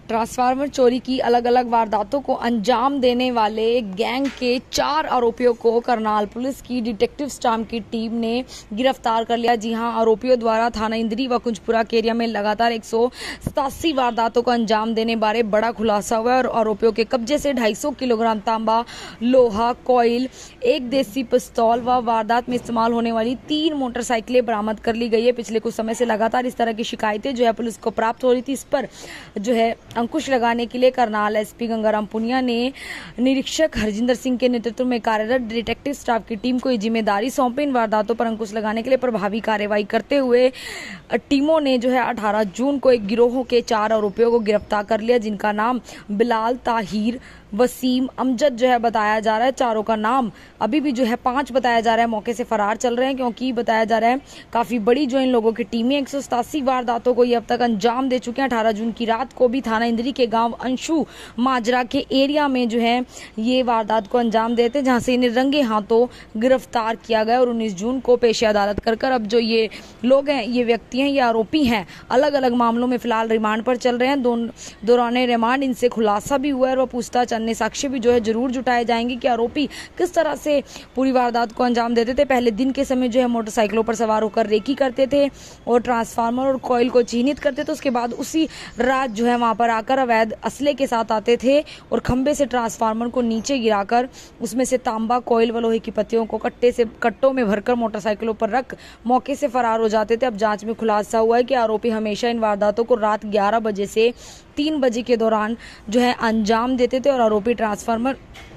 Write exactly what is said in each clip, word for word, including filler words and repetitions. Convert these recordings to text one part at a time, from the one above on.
Transformer चोरी की अलग अलग वारदातों को अंजाम देने वाले गैंग के चार आरोपियों को करनाल पुलिस की डिटेक्टिव स्टाफ की टीम ने गिरफ्तार कर लिया। जी हां, आरोपियों द्वारा थाना इंद्री व कुंजपुरा के एरिया में लगातार एक सौ सतासी वारदातों को अंजाम देने बारे बड़ा खुलासा हुआ और आरोपियों के कब्जे से ढाई सौ किलोग्राम तांबा, लोहा, कॉइल, एक देसी पिस्तौल व वारदात में इस्तेमाल होने वाली तीन मोटरसाइकिलें बरामद कर ली गई है। पिछले कुछ समय से लगातार इस तरह की शिकायतें जो है पुलिस को प्राप्त हो रही थी। इस पर जो है अंकुश लगाने के लिए करनाल एसपी गंगाराम पुनिया ने निरीक्षक हरजिंदर सिंह के नेतृत्व में कार्यरत डिटेक्टिव स्टाफ की टीम को ये जिम्मेदारी सौंपी। इन वारदातों पर अंकुश लगाने के लिए प्रभावी कार्रवाई करते हुए टीमों ने जो है अठारह जून को एक गिरोह के चार आरोपियों को गिरफ्तार कर लिया, जिनका नाम बिलाल, ताहिर, वसीम, अमजद जो है बताया जा रहा है। चारों का नाम अभी भी जो है पांच बताया जा रहा है मौके से फरार चल रहे हैं, क्योंकि बताया जा रहा है काफी बड़ी जो इन लोगों की टीमें एक सौ सतासी वारदातों को ये अब तक अंजाम दे चुके हैं। अठारह जून की रात को भी थाना इंद्री के गांव अंशु माजरा के एरिया में जो है ये वारदात को अंजाम देते, जहां से इन्हें रंगे हाथों गिरफ्तार किया गया और उन्नीस जून को पेश अदालत कर कर अब जो ये लोग हैं, ये व्यक्ति हैं, ये आरोपी हैं, अलग अलग मामलों में फिलहाल रिमांड पर चल रहे हैं। दौरान रिमांड इनसे खुलासा भी हुआ है और पूछताछ अन्य साक्ष्य भी जो है जरूर जुटाए जाएंगे कि आरोपी किस तरह से पूरी वारदात को अंजाम देते थे। पहले दिन के समय जो है मोटरसाइकिलों पर सवार होकर रेकी करते थे और ट्रांसफार्मर और कॉइल को चिन्हित करते थे। उसके बाद उसी रात जो है वहां पर आकर अवैध असले के साथ आते थे और खंबे से ट्रांसफार्मर को नीचे गिराकर उसमें से तांबा, कॉइल व लोहे की पत्तियों को कट्टे से कट्टों में भरकर मोटरसाइकिलों पर रख मौके से फरार हो जाते थे। अब जांच में खुलासा हुआ है कि आरोपी हमेशा इन वारदातों को रात ग्यारह बजे से तीन बजे के दौरान जो है अंजाम देते थे और आरोपी ट्रांसफार्मर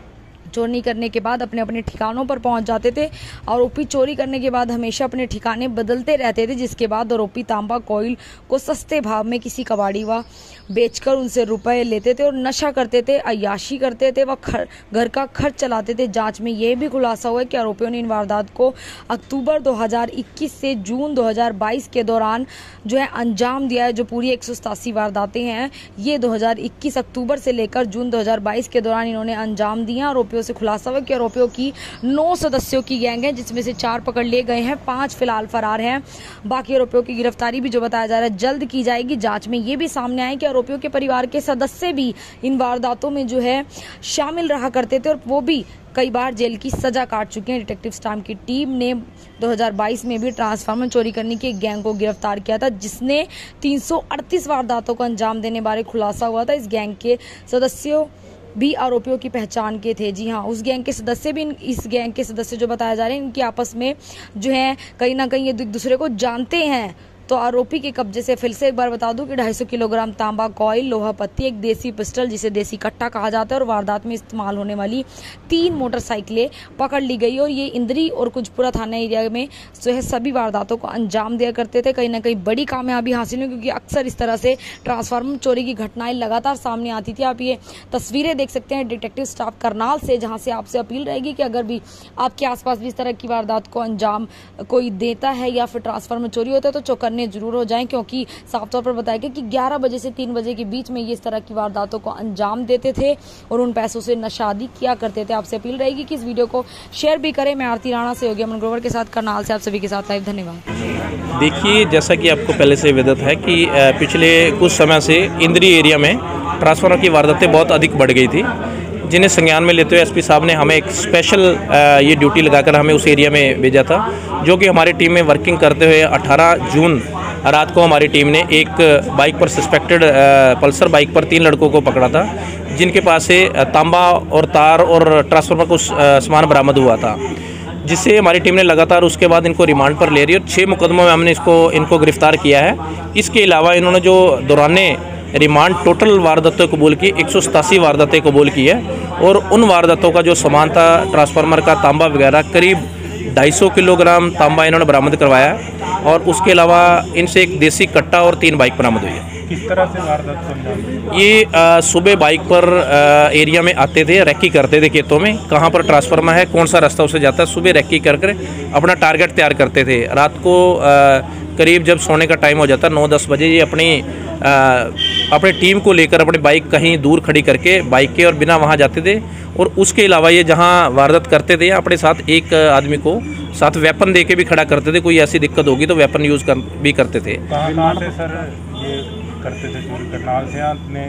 चोरी करने के बाद अपने अपने ठिकानों पर पहुंच जाते थे। आरोपी चोरी करने के बाद हमेशा अपने ठिकाने बदलते रहते थे, जिसके बाद आरोपी तांबा, कॉइल को सस्ते भाव में किसी कबाड़ी व बेचकर उनसे रुपए लेते थे और नशा करते थे, अय्याशी करते थे व घर का खर्च चलाते थे। जांच में यह भी खुलासा हुआ कि आरोपियों ने इन वारदात को अक्टूबर दो हज़ार इक्कीस से जून दो हज़ार बाईस के दौरान जो है अंजाम दिया है। जो पूरी एक सौ सतासी वारदातें हैं, ये दो हज़ार इक्कीस अक्टूबर से लेकर जून दो हज़ार बाईस के दौरान इन्होंने अंजाम दिया। आरोपियों से खुलासा हुआ कि आरोपियों की नौ सदस्यों की गैंग है, जिसमें से चार पकड़ लिए गए हैं, पांच फिलहाल फरार हैं। बाकी आरोपियों की गिरफ्तारी भी जो बताया जा रहा है जल्द की जाएगी। जांच में यह भी सामने आया कि आरोपियों के परिवार के सदस्य भी इन वारदातों में जो है शामिल रहा करते थे और वो भी कई बार जेल की सजा काट चुके हैं। डिटेक्टिव स्टाफ की टीम ने दो हज़ार बाईस में भी ट्रांसफार्मर चोरी करने की एक गैंग को गिरफ्तार किया था, जिसने तीन सौ अड़तीस वारदातों को अंजाम देने बारे खुलासा हुआ था। इस गैंग के सदस्यों भी आरोपियों की पहचान के थे। जी हाँ, उस गैंग के सदस्य भी इस गैंग के सदस्य जो बताया जा रहे हैं, इनकी आपस में जो है कहीं ना कहीं ये एक दूसरे को जानते हैं। तो आरोपी के कब्जे से फिर से एक बार बता दूं कि ढाई सौ किलोग्राम तांबा, कॉइल, लोहा पत्ती, एक देसी पिस्टल जिसे देसी कट्टा कहा जाता है और वारदात में इस्तेमाल होने वाली तीन मोटरसाइकिलें पकड़ ली गई। और ये इंद्री और कुंजपुरा थाना एरिया में जो है सभी वारदातों को अंजाम दिया करते थे। कहीं ना कहीं बड़ी कामयाबी हासिल हुई, क्योंकि अक्सर इस तरह से ट्रांसफार्मर चोरी की घटनाएं लगातार सामने आती थी। आप ये तस्वीरें देख सकते हैं डिटेक्टिव स्टाफ करनाल से, जहाँ से आपसे अपील रहेगी कि अगर भी आपके आसपास भी इस तरह की वारदात को अंजाम कोई देता है या फिर ट्रांसफार्मर चोरी होता है तो चौकन्ने जरूर हो जाएं, क्योंकि साफ तौर पर बताया गया कि ग्यारह बजे से तीन बजे के बीच में ये इस तरह की वारदातों को अंजाम देते थे और उन पैसों से नशादी किया करते थे। आपसे अपील रहेगी कि इस वीडियो को शेयर भी करें। मैं आरती राणा से योगी अमन ग्रोवर के साथ करनाल से आप सभी के साथ लाइव। धन्यवाद। देखिए, जैसा कि आपको पहले से विदित है कि पिछले कुछ समय से इंद्री एरिया में ट्रांसफार्मर की वारदातें बहुत अधिक बढ़ गई थी, जिन्हें संज्ञान में लेते हुए एसपी साहब ने हमें एक स्पेशल ये ड्यूटी लगाकर हमें उस एरिया में भेजा था, जो कि हमारी टीम में वर्किंग करते हुए अठारह जून रात को हमारी टीम ने एक बाइक पर सस्पेक्टेड पल्सर बाइक पर तीन लड़कों को पकड़ा था, जिनके पास से तांबा और तार और ट्रांसफार्मर कुछ सामान बरामद हुआ था, जिससे हमारी टीम ने लगातार उसके बाद इनको रिमांड पर ले रही है और छः मुकदमों में हमने इसको इनको गिरफ्तार किया है। इसके अलावा इन्होंने जो दौराने रिमांड टोटल वारदातें कबूल की, एक सौ सतासी वारदातें कबूल की है और उन वारदातों का जो सामान था ट्रांसफार्मर का, तांबा वगैरह, करीब ढाई सौ किलोग्राम तांबा इन्होंने बरामद करवाया और उसके अलावा इनसे एक देसी कट्टा और तीन बाइक बरामद हुई है। किस तरह से वारदात समझा? ये आ, सुबह बाइक पर आ, एरिया में आते थे, रेकी करते थे खेतों में, कहाँ पर ट्रांसफार्मर है, कौन सा रास्ता उसे जाता है, सुबह रेकी कर कर अपना टारगेट तैयार करते थे। रात को आ, करीब जब सोने का टाइम हो जाता नौ दस बजे, ये अपनी आ, अपनी टीम को लेकर अपनी बाइक कहीं दूर खड़ी करके बाइक के और बिना वहाँ जाते थे। और उसके अलावा ये जहाँ वारदात करते थे अपने साथ एक आदमी को साथ वेपन दे के भी खड़ा करते थे, कोई ऐसी दिक्कत होगी तो वेपन यूज़ कर भी करते थे। कहाँ से सर ये करते थे चोरी? करनाल से आपने कहीं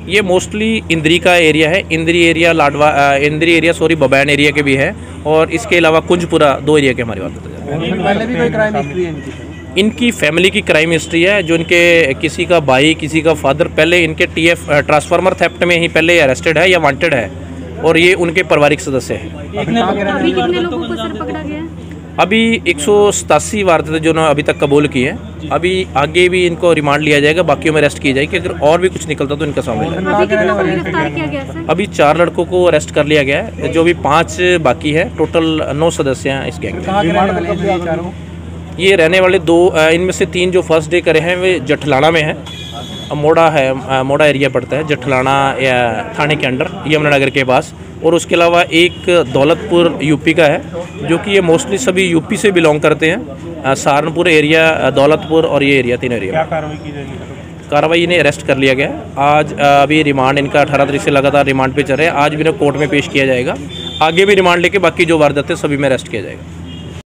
ये मोस्टली इंद्री का एरिया है। इंद्री एरिया लाडवा अ, इंद्री एरिया सॉरी बबैन एरिया के भी है, और इसके अलावा कुंजपुरा दो एरिया के हमारी बात होती है। पहले भी कोई क्राइम हिस्ट्री है इनकी? इनकी फैमिली की क्राइम हिस्ट्री है, जो इनके किसी का भाई किसी का फादर पहले इनके टीएफ ट्रांसफार्मर थेफ्ट में ही पहले अरेस्टेड है या वांटेड है, और ये उनके पारिवारिक सदस्य हैं। अभी कितने लोगों को सर पकड़ा गया है? अभी एक सौ सतासी वारदातें जो ना अभी तक कबूल की है। अभी आगे भी इनको रिमांड लिया जाएगा, बाकियों में अरेस्ट की जाएगी। अगर और भी कुछ निकलता तो इनका सामने लाएगा। अभी कितनों को गिरफ्तार किया गया सर? अभी चार लड़कों को अरेस्ट कर लिया गया है, जो भी पाँच बाकी है। टोटल नौ सदस्य हैं इस गैंग में। ये रहने वाले दो, इनमें से तीन जो फर्स्ट डे करे हैं वे जठलाना में है, मोड़ा है, मोड़ा एरिया पड़ता है जठलाना थाने के अंडर यमुनानगर के पास। और उसके अलावा एक दौलतपुर यूपी का है, जो कि ये मोस्टली सभी यूपी से बिलोंग करते हैं। सहारनपुर एरिया, दौलतपुर और ये एरिया, तीन एरिया। क्या कार्रवाई की जाएगी? कार्रवाई इन्हें अरेस्ट कर लिया गया है। आज अभी रिमांड इनका अठारह तारीख से लगातार रिमांड पे चल रहा है। आज भी इन्हें कोर्ट में पेश किया जाएगा। आगे भी रिमांड लेके बाकी जो वारदातें सभी में अरेस्ट किया जाएगा।